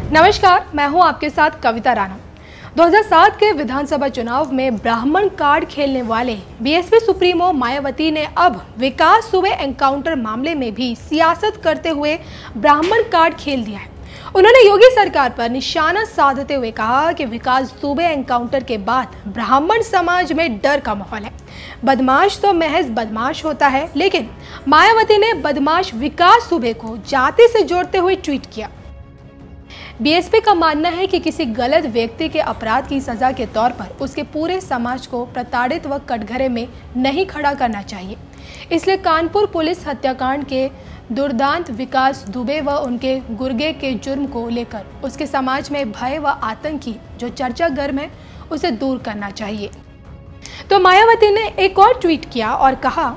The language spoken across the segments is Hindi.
नमस्कार, मैं हूं आपके साथ कविता राणा। 2007 के विधानसभा चुनाव में ब्राह्मण कार्ड खेलने वाले बीएसपी सुप्रीमो मायावती ने अब विकास दुबे एनकाउंटर मामले में भी सियासत करते हुए ब्राह्मण कार्ड खेल दिया है। उन्होंने योगी सरकार पर निशाना साधते हुए कहा कि विकास दुबे एनकाउंटर के बाद ब्राह्मण समाज में डर का माहौल है। बदमाश तो महज बदमाश होता है, लेकिन मायावती ने बदमाश विकास दुबे को जाति से जोड़ते हुए ट्वीट किया। बीएसपी का मानना है कि किसी गलत व्यक्ति के अपराध की सजा के तौर पर उसके पूरे समाज को प्रताड़ित व कटघरे में नहीं खड़ा करना चाहिए। इसलिए कानपुर पुलिस हत्याकांड के दुर्दांत विकास दुबे व उनके गुर्गे के जुर्म को लेकर उसके समाज में भय व आतंक की जो चर्चा गर्म है उसे दूर करना चाहिए। तो मायावती ने एक और ट्वीट किया और कहा,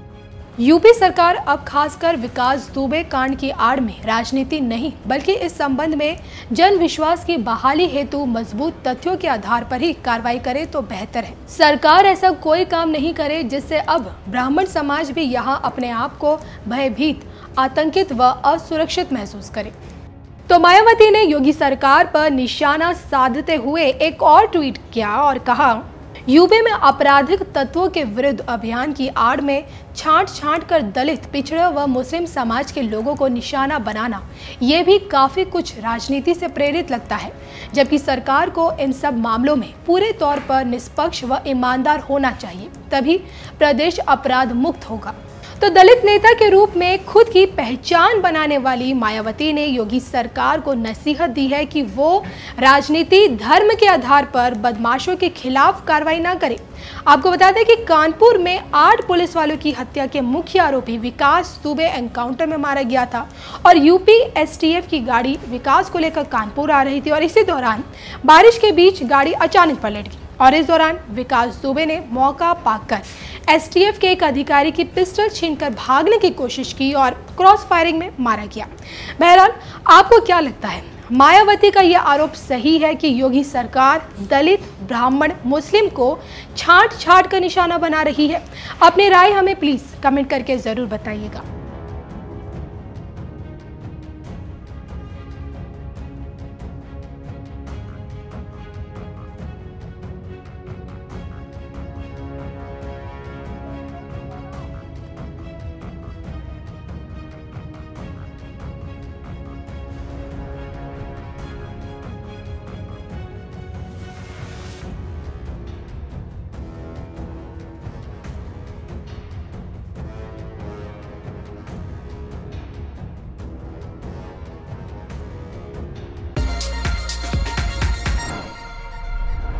यूपी सरकार अब खासकर विकास दुबे कांड की आड़ में राजनीति नहीं बल्कि इस संबंध में जन विश्वास की बहाली हेतु मजबूत तथ्यों के आधार पर ही कार्रवाई करे तो बेहतर है। सरकार ऐसा कोई काम नहीं करे जिससे अब ब्राह्मण समाज भी यहाँ अपने आप को भयभीत, आतंकित व असुरक्षित महसूस करे। तो मायावती ने योगी सरकार पर निशाना साधते हुए एक और ट्वीट किया और कहा, यूपी में आपराधिक तत्वों के विरुद्ध अभियान की आड़ में छांट कर दलित, पिछड़े व मुस्लिम समाज के लोगों को निशाना बनाना ये भी काफी कुछ राजनीति से प्रेरित लगता है, जबकि सरकार को इन सब मामलों में पूरे तौर पर निष्पक्ष व ईमानदार होना चाहिए, तभी प्रदेश अपराध मुक्त होगा। तो दलित नेता के रूप में खुद की पहचान बनाने वाली मायावती ने योगी सरकार को नसीहत दी है कि वो राजनीति धर्म के आधार पर बदमाशों के खिलाफ कार्रवाई ना करे। आपको बता दें कि कानपुर में 8 पुलिस वालों की हत्या के मुख्य आरोपी विकास दुबे एनकाउंटर में मारा गया था और यूपी एसटीएफ की गाड़ी विकास को लेकर कानपुर आ रही थी और इसी दौरान बारिश के बीच गाड़ी अचानक पलट गई और इस दौरान विकास दुबे ने मौका पाकर एसटीएफ के एक अधिकारी की पिस्टल छीनकर भागने की कोशिश की और क्रॉस फायरिंग में मारा गया। बहरहाल, आपको क्या लगता है, मायावती का यह आरोप सही है कि योगी सरकार दलित, ब्राह्मण, मुस्लिम को छांट कर निशाना बना रही है? अपनी राय हमें प्लीज कमेंट करके जरूर बताइएगा।